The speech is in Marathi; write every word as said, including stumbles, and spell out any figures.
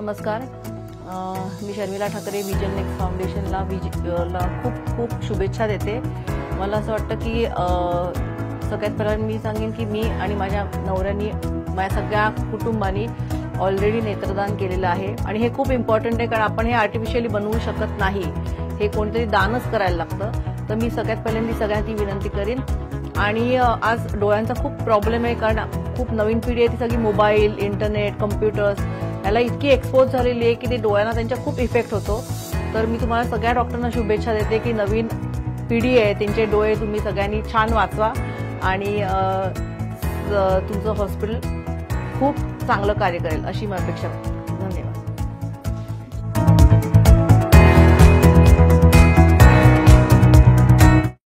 नमस्कार. मी शर्मिला ठाकरे विजन नेक्स्ट फाउंडेशनला ला खूप खूप शुभेच्छा देते. मला असं वाटतं की सगळ्यात पहिला मी सांगेन की मी आणि माझ्या नवऱ्यानी माझ्या सगळ्या कुटुंबानी ऑलरेडी नेत्रदान केलेलं आहे आणि हे खूप इम्पॉर्टंट आहे, कारण आपण हे आर्टिफिशियली बनवू शकत नाही. हे कोणतरी दानच करायला लागतं. तर मी सगळ्यात पहिल्यांदा सगळ्यांची विनंती करीन. आणि आज डोळ्यांचा खूप प्रॉब्लेम आहे, कारण खूप नवीन पिढी आहे ती सगळी मोबाईल, इंटरनेट, कम्प्युटर्स याला इतकी एक्सपोज झालेली आहे की ते डोळ्यांना त्यांच्या खूप इफेक्ट होतो. तर मी तुम्हाला सगळ्या डॉक्टरांना शुभेच्छा देते की नवीन पिढी आहे त्यांचे डोळे तुम्ही सगळ्यांनी छान वाचवा आणि तुमचं हॉस्पिटल खूप चांगलं कार्य करेल अशी माझी अपेक्षा.